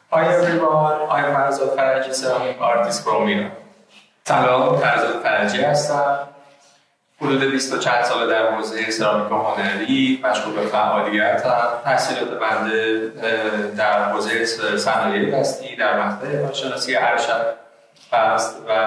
Hi everyone, I'm فرزاد فرجی ceramic artist from Iran. سلام، فرزاد فرجی هستم. حدود 20 و چند ساله در حوزه سرامیک هنری مشغول به فعالیتم. تحصیلات بنده در حوزه صنایع دستی در مقطع کارشناسی ارشد است و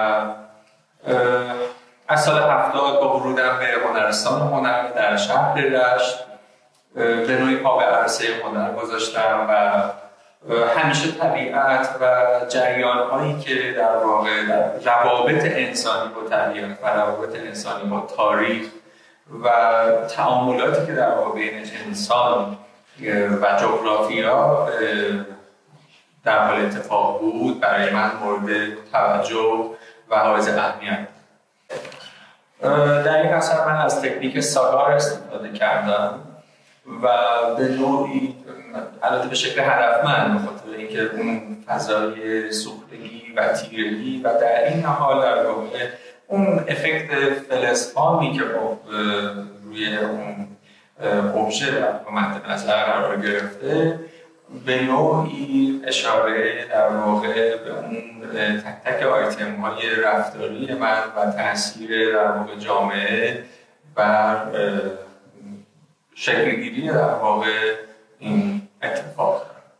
از سال 70 با ورودم به هنرستان هنر در شهر رشت به نوعی پا به عرصه هنر گذاشتم و همیشه طبیعت و جریان‌هایی که در واقع در روابط انسانی با طبیعت و روابط انسانی با تاریخ و تعاملاتی که در واقع بین انسان و جغرافیا در حال اتفاق بود برای من مورد توجه و حائز اهمیت. در این اثر من از تکنیک ساگار استفاده کردم و به نوعی البته به شکل هدفمند به خاطر اینکه اون فضای سوختگی و تیرگی و در این حال در واقع اون افکت فلزپامی که روی اون ابژه در مد نظر قرار گرفته به نوعی اشاره در واقع به اون تک تک آیتم های رفتاری من و تاثیر در واقع جامعه بر شکلگیری در واقع این اتفاق.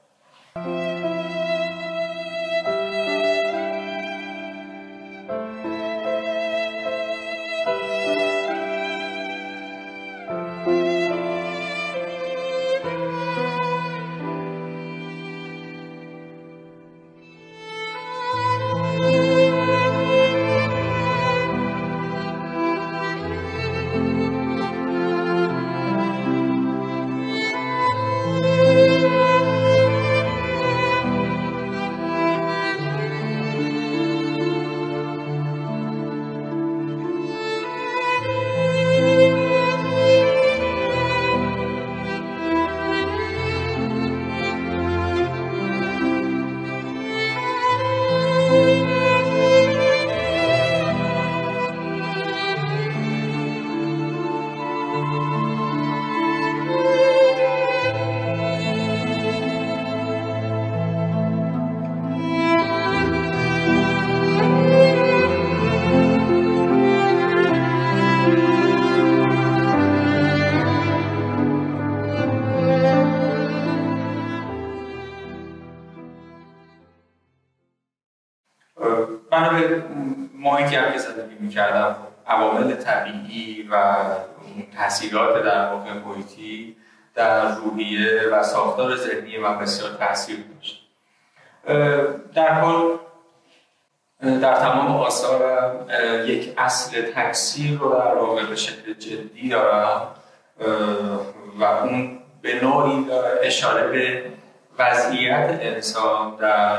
من به محیطی هم که زندگی می‌کردم عوامل طبیعی و تاثیرات در واقع محیطی در روحیه و ساختار ذهنی من بسیار تاثیر داشت. در کل در تمام آثارم یک اصل تکثیر رو در واقع به شکل جدی دارم و اون به نوعی اشاره به وضعیت انسان در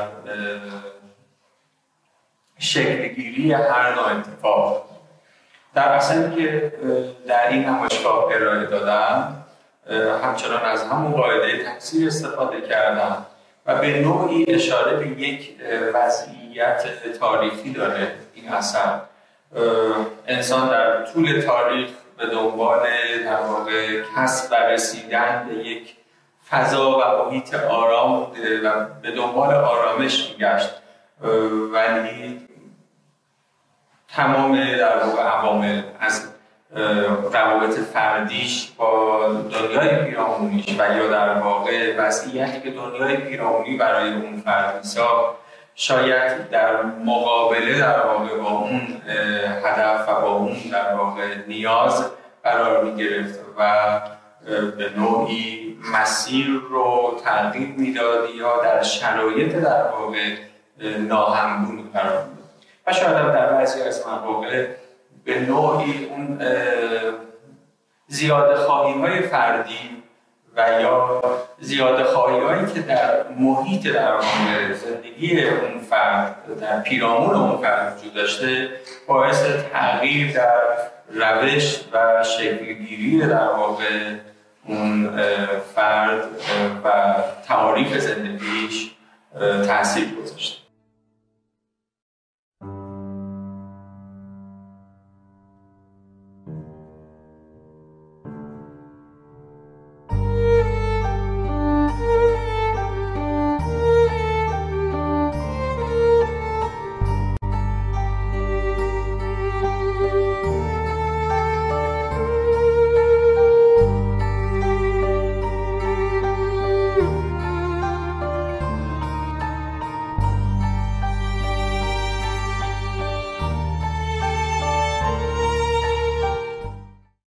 شکلگیری هر نوع اتفاق. در اصلی که در این نمایشگاه ارائه دادم همچنان از همون قاعده تکثیر استفاده کردم و به نوعی اشاره به یک وضعیت تاریخی داره این اثر. انسان در طول تاریخ به دنبال در واقع کسب و رسیدن به یک فضا و محیط آرام بوده و به دنبال آرامش میگشت، ولی تمام در واقع عوامل از روابط فردیش با دنیای پیرامونیش و یا در واقع وضعیتی که دنیای پیرامونی برای اون فرد میساخت شاید در مقابله در واقع با اون هدف و با اون در واقع نیاز قرار میگرفت و به نوعی مسیر رو تغییر میداد یا در شرایط در واقع ناهمگون قرار میداد و شاید در بعضی از مواقع به نوعی اون زیاده خواهی‌های فردی و یا زیاده خواهی‌هایی که در محیط در واقع زندگی اون فرد در پیرامون اون فرد وجود داشته باعث تغییر در روش و شکلگیری در واقع اون فرد و تعاریف زندگیش تاثیر گذاشته.